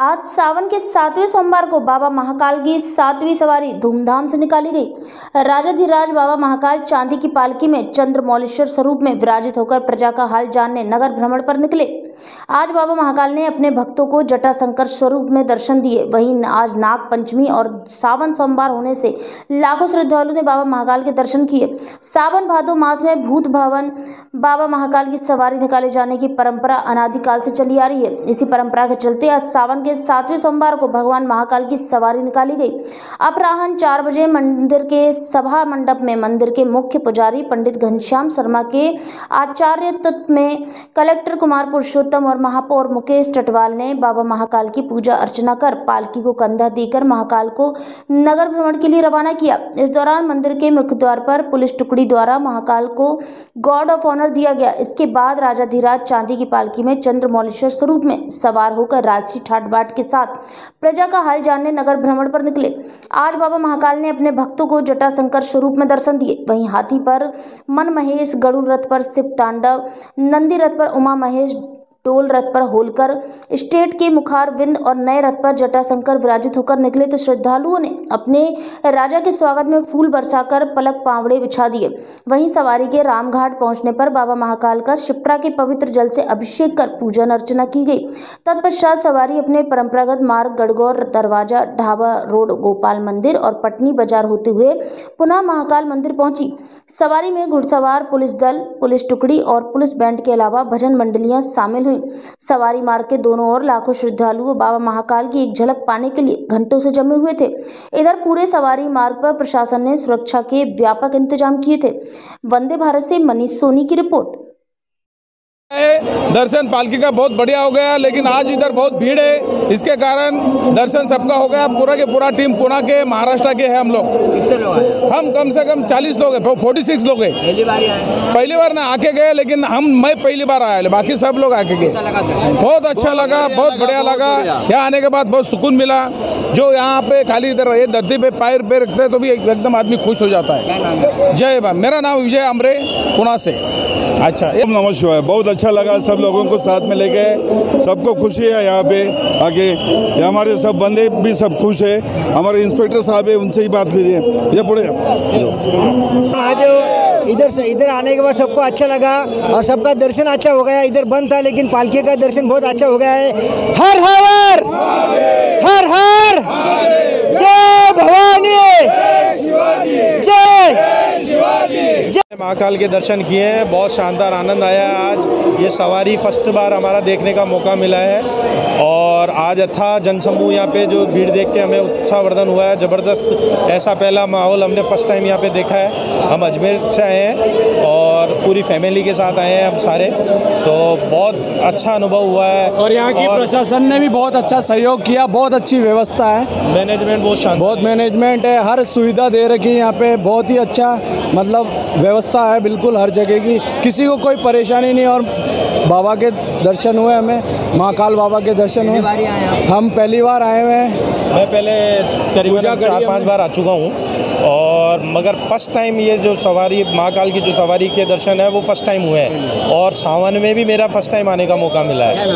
आज सावन के 7वें सोमवार को बाबा महाकाल की 7वीं सवारी धूमधाम से निकाली गई। राजाधिराज बाबा महाकाल चांदी की पालकी में चंद्रमौलेश्वर स्वरूप में विराजित होकर प्रजा का हाल जानने नगर भ्रमण पर निकले। आज बाबा महाकाल ने अपने भक्तों को जटाशंकर स्वरूप में दर्शन दिए। वहीं आज नाग पंचमी और सावन सोमवार होने से लाखों श्रद्धालुओं ने बाबा महाकाल के दर्शन किए। सावन भादो मास में भूत भवन बाबा महाकाल की सवारी निकाले जाने की परंपरा अनादिकाल से चली आ रही है। इसी परंपरा के चलते आज सावन के 7वें सोमवार को भगवान महाकाल की सवारी निकाली गई। अपराह्न 4 बजे मंदिर के सभा मंडप में मंदिर के मुख्य पुजारी पंडित घनश्याम शर्मा के आचार्यत्व में कलेक्टर कुमार पुरुषोत्तम और महापौर मुकेश टटवाल ने बाबा महाकाल की पूजा अर्चना कर पालकी को कंधा देकर महाकाल को नगर भ्रमण के लिए रवाना किया। इस दौरान मंदिर के मुख्य द्वार पर पुलिस टुकड़ी द्वारा महाकाल को गॉर्ड ऑफ ऑनर दिया गया। इसके बाद राजाधिराज चांदी की पालकी में चंद्रमौलेश्वर स्वरूप में सवार होकर राजसी ठाट बाट के साथ प्रजा का हाल जानने नगर भ्रमण पर निकले। आज बाबा महाकाल ने अपने भक्तों को जटाशंकर स्वरूप में दर्शन दिए। वहीं हाथी पर मन महेश, गरुड़ रथ पर शिव तांडव, नंदी रथ पर उमा महेश, डोल रथ पर होलकर, स्टेट के मुखार विंद और नए रथ पर जटाशंकर विराजित होकर निकले तो श्रद्धालुओं ने अपने राजा के स्वागत में फूल बरसाकर पलक पावड़े बिछा दिए। वहीं सवारी के रामघाट पहुंचने पर बाबा महाकाल का शिप्रा के पवित्र जल से अभिषेक कर पूजन अर्चना की गई। तत्पश्चात सवारी अपने परंपरागत मार्ग गढ़गौर दरवाजा, ढाबा रोड, गोपाल मंदिर और पटनी बाजार होते हुए पुनः महाकाल मंदिर पहुंची। सवारी में घुड़सवार, पुलिस दल, पुलिस टुकड़ी और पुलिस बैंड के अलावा भजन मंडलियां शामिल हुई। सवारी मार्ग के दोनों ओर लाखों श्रद्धालु बाबा महाकाल की एक झलक पाने के लिए घंटों से जमे हुए थे। इधर पूरे सवारी मार्ग पर प्रशासन ने सुरक्षा के व्यापक इंतजाम किए थे। वंदे भारत से मनीष सोनी की रिपोर्ट। दर्शन पालकी का बहुत बढ़िया हो गया, लेकिन आज इधर बहुत भीड़ है, इसके कारण दर्शन सबका हो गया। पूरा के पूरा टीम पुणे के, महाराष्ट्र के हैं हम लोग। कितने लोग आए? हम कम से कम 40 लोग हैं, 46 लोग हैं। पहली बार ना आके गए, लेकिन मैं पहली बार आया, बाकी सब लोग आके गए। बहुत अच्छा लगा, बहुत बढ़िया लगा। यहाँ आने के बाद बहुत सुकून मिला। जो यहाँ पे खाली इधर ये धरती पे पैर पे रखते हैं तो भी एकदम आदमी खुश हो जाता है। जय बाबा। मेरा नाम विजय अमरे, पुणे से। अच्छा, नमः शिवाय। बहुत अच्छा लगा, सब लोगों को साथ में लेके, सबको खुशी है यहाँ पे आके। हमारे सब बंदे भी सब खुश है। हमारे इंस्पेक्टर साहब है, उनसे ही बात कीजिए। ये पुणे इधर आने के बाद सबको अच्छा लगा और सबका दर्शन अच्छा हो गया। इधर बंद था लेकिन पालकी का दर्शन बहुत अच्छा हो गया है। हर हर हर हर जय भवानी, जय महाकाल के दर्शन किए हैं। बहुत शानदार आनंद आया है। आज ये सवारी फर्स्ट बार हमारा देखने का मौका मिला है और आज अथाह जनसमूह यहाँ पे जो भीड़ देख के हमें उत्साहवर्धन हुआ है। ज़बरदस्त ऐसा पहला माहौल हमने फर्स्ट टाइम यहाँ पे देखा है। हम अजमेर से आए हैं और पूरी फैमिली के साथ आए हैं हम सारे, तो बहुत अच्छा अनुभव हुआ है। और यहाँ की प्रशासन ने भी बहुत अच्छा सहयोग किया। बहुत अच्छी व्यवस्था है, मैनेजमेंट बहुत शानदार, बहुत मैनेजमेंट है, हर सुविधा दे रखी है यहाँ पे। बहुत ही अच्छा मतलब व्यवस्था है बिल्कुल हर जगह की, किसी को कोई परेशानी नहीं। और बाबा के दर्शन हुए, हमें महाकाल बाबा के दर्शन हुए। हम पहली बार आए हुए हैं। मैं पहले करीबन 4-5 बार आ चुका हूँ और मगर फर्स्ट टाइम ये जो सवारी महाकाल की जो सवारी के दर्शन है वो फर्स्ट टाइम हुए हैं और सावन में भी मेरा फर्स्ट टाइम आने का मौका मिला है।